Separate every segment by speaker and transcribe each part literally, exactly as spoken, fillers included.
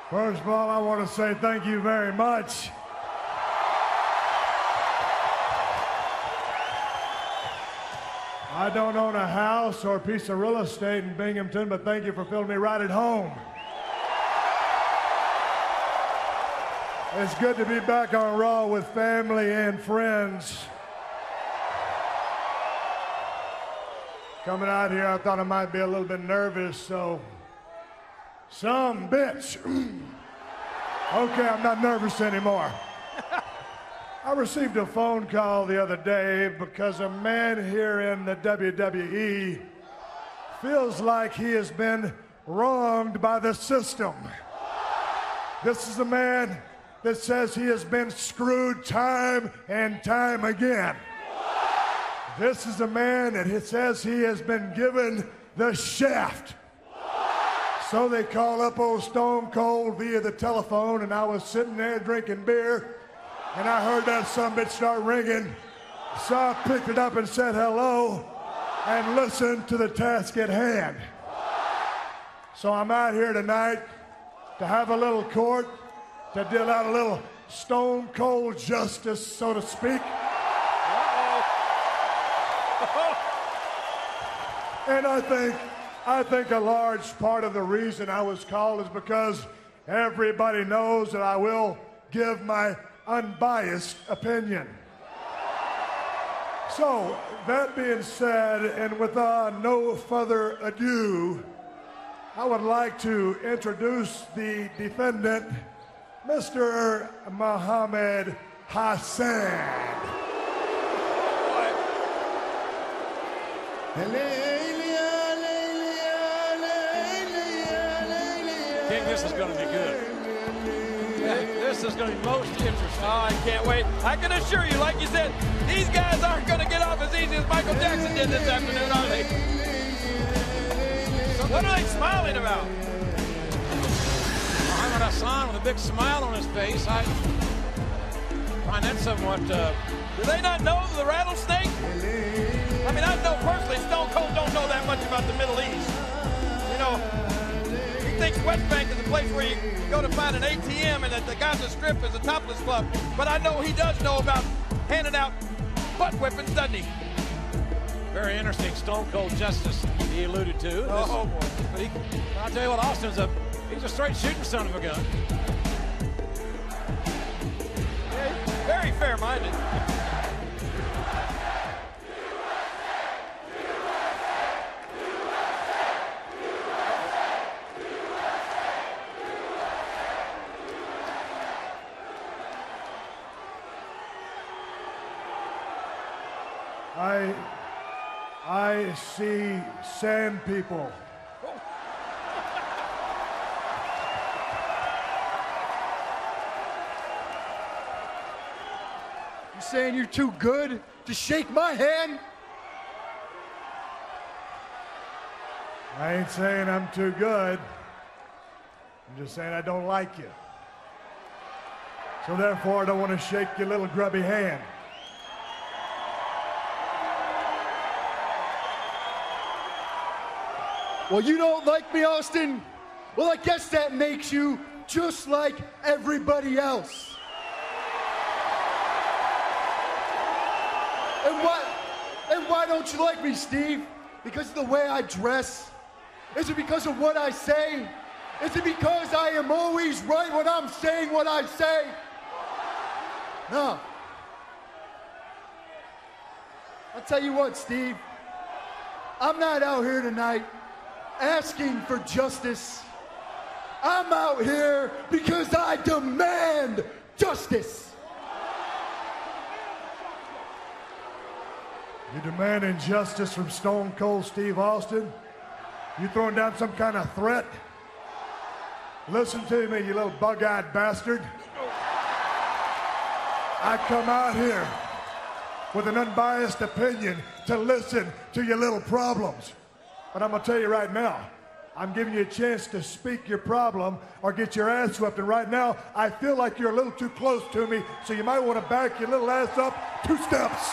Speaker 1: First of all, I want to say thank you very much. I don't own a house or a piece of real estate in Binghamton, but thank you for feeling me right at home. It's good to be back on Raw with family and friends. Coming out here, I thought I might be a little bit nervous, so some bitch. Okay, I'm not nervous anymore. I received a phone call the other day because a man here in the W W E feels like he has been wronged by the system. This is a man that says he has been screwed time and time again. This is a man that says he has been given the shaft. So they call up old Stone Cold via the telephone, and I was sitting there drinking beer, and I heard that sumbitch start ringing. So I picked it up and said hello and listened to the task at hand. So I'm out here tonight to have a little court, to deal out a little stone cold justice, so to speak. And I think, I think a large part of the reason I was called is because everybody knows that I will give my unbiased opinion. So, that being said, and with uh, no further ado, I would like to introduce the defendant, Mister Muhammad Hassan.
Speaker 2: King, this is going to be good. This is going to be most interesting.
Speaker 3: Oh, I can't wait. I can assure you, like you said, these guys aren't going to get off as easy as Michael Jackson did this afternoon, are they? So what are they smiling about?
Speaker 2: Muhammad Hassan with a big smile on his face. I find that somewhat... Uh...
Speaker 3: Do they not know the rattlesnake? I mean, I know personally Stone Cold don't know that much about the Middle East. You know, he thinks West Bank is a place where you go to find an A T M and that the Gaza Strip is a topless club. But I know he does know about handing out butt whippings, doesn't he?
Speaker 2: Very interesting Stone Cold justice he alluded to. This,
Speaker 3: oh, boy.
Speaker 2: But he, I'll tell you what, Austin's a, he's a straight shooting son of a gun.
Speaker 3: Yeah, very fair-minded.
Speaker 1: I, I see sand people.
Speaker 4: You saying you're too good to shake my hand?
Speaker 1: I ain't saying I'm too good. I'm just saying I don't like you. So therefore, I don't want to shake your little grubby hand.
Speaker 4: Well, you don't like me, Austin? Well, I guess that makes you just like everybody else. And what? And why don't you like me, Steve? Because of the way I dress? Is it because of what I say? Is it because I am always right when I'm saying what I say? No. I'll tell you what, Steve. I'm not out here tonight asking for justice. I'm out here because I demand justice.
Speaker 1: You demanding justice from Stone Cold Steve Austin? You throwing down some kind of threat? Listen to me, you little bug-eyed bastard. I come out here with an unbiased opinion to listen to your little problems. But I'm gonna tell you right now, I'm giving you a chance to speak your problem or get your ass whipped. And right now, I feel like you're a little too close to me, so you might want to back your little ass up two steps.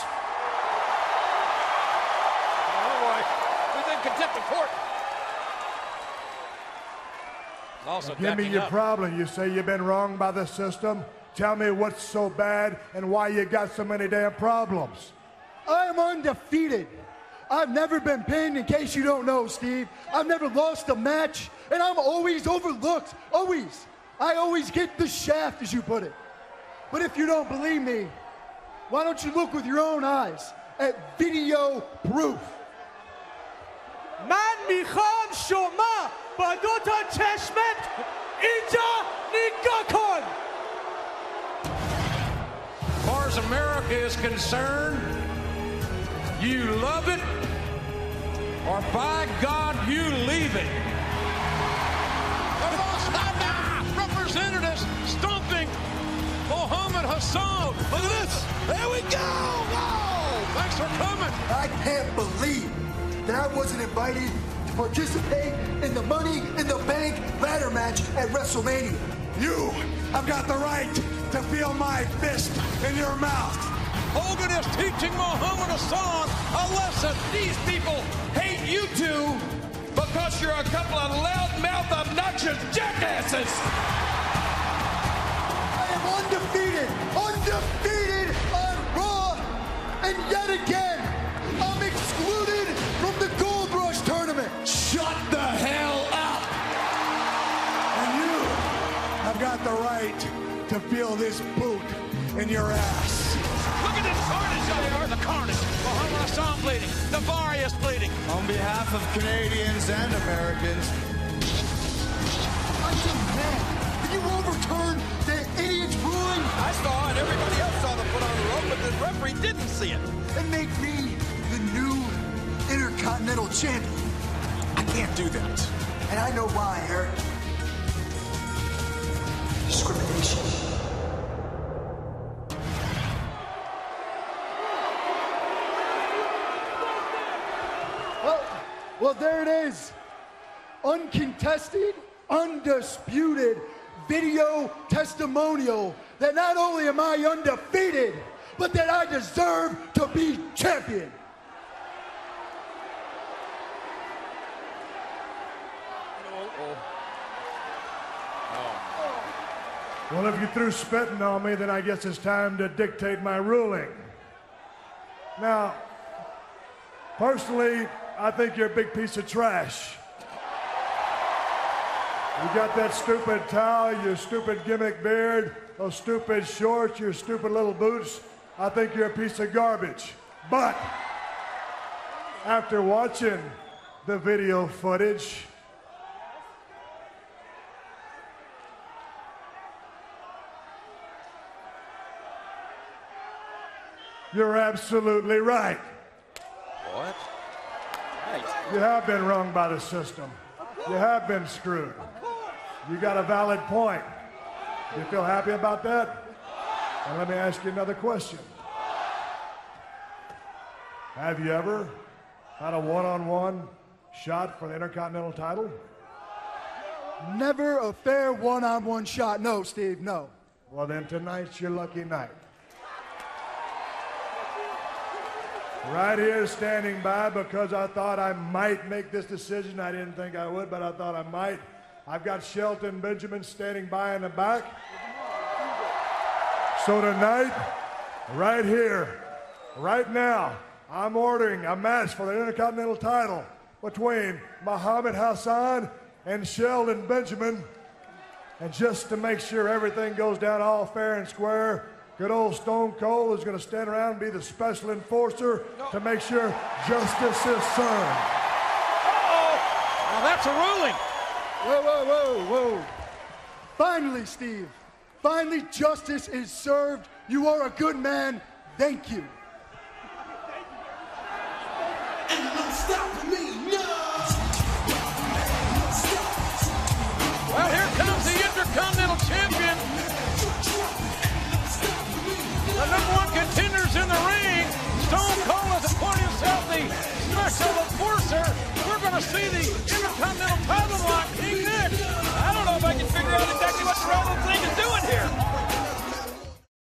Speaker 3: Oh boy, he's in contempt of court.
Speaker 2: Also
Speaker 1: Give me
Speaker 2: backing
Speaker 1: your
Speaker 2: up.
Speaker 1: problem. You say you've been wronged by the system. Tell me what's so bad and why you got so many damn problems.
Speaker 4: I am undefeated. I've never been pinned, in case you don't know, Steve. I've never lost a match, and I'm always overlooked. Always. I always get the shaft, as you put it. But if you don't believe me, why don't you look with your own eyes at video proof?
Speaker 5: من میخوام شما با دو تا چشمت اینجا نگاه کن.
Speaker 2: As far as America is concerned, you love it, or by God, you leave it. Representatives stomping Muhammad Hassan. Look at this. There we go. Whoa. Thanks for coming.
Speaker 4: I can't believe that I wasn't invited to participate in the Money in the Bank ladder match at WrestleMania.
Speaker 6: You have got the right to feel my fist in your mouth.
Speaker 3: Hogan is teaching Muhammad Hassan a lesson. These people hate you two because you're a couple of loudmouth, obnoxious jackasses.
Speaker 4: I am undefeated, undefeated on Raw, and yet again, I'm excluded from the Gold Rush tournament.
Speaker 6: Shut the hell up! And you have got the right to feel this boot in your ass.
Speaker 3: Look at this carnage out here. The carnage. Muhammad Hassan bleeding. Navarre is bleeding.
Speaker 7: On behalf of Canadians and Americans,
Speaker 4: I'm so mad. Did you overturn the idiot's ruling
Speaker 3: I saw it. Everybody else saw the foot on the rope, but the referee didn't see it.
Speaker 4: and make me the new Intercontinental Champion?
Speaker 6: I can't do that.
Speaker 4: And I know why, Eric. Discrimination. Well, well, there it is. Uncontested, undisputed video testimonial that not only am I undefeated, but that I deserve to be champion.
Speaker 1: Well, if you threw spitting on me, then I guess it's time to dictate my ruling. Now, personally, I think you're a big piece of trash. You got that stupid towel, your stupid gimmick beard, those stupid shorts, your stupid little boots. I think you're a piece of garbage. But after watching the video footage, you're absolutely right.
Speaker 3: What?
Speaker 1: You have been wronged by the system. You have been screwed. You got a valid point. You feel happy about that? And let me ask you another question. Have you ever had a one-on-one shot for the Intercontinental title?
Speaker 4: Never a fair one-on-one shot. No, Steve, no.
Speaker 1: Well, then tonight's your lucky night. Right here standing by because I thought I might make this decision. I didn't think I would, but I thought I might. I've got Shelton Benjamin standing by in the back. So tonight, right here, right now, I'm ordering a match for the Intercontinental title between Muhammad Hassan and Shelton Benjamin. And just to make sure everything goes down all fair and square, good old Stone Cold is going to stand around and be the special enforcer to make sure justice is served.
Speaker 3: Uh-oh. Now that's a ruling.
Speaker 4: Whoa, whoa, whoa, whoa. Finally, Steve. Finally, justice is served. You are a good man. Thank you.
Speaker 6: And it don't stop for me.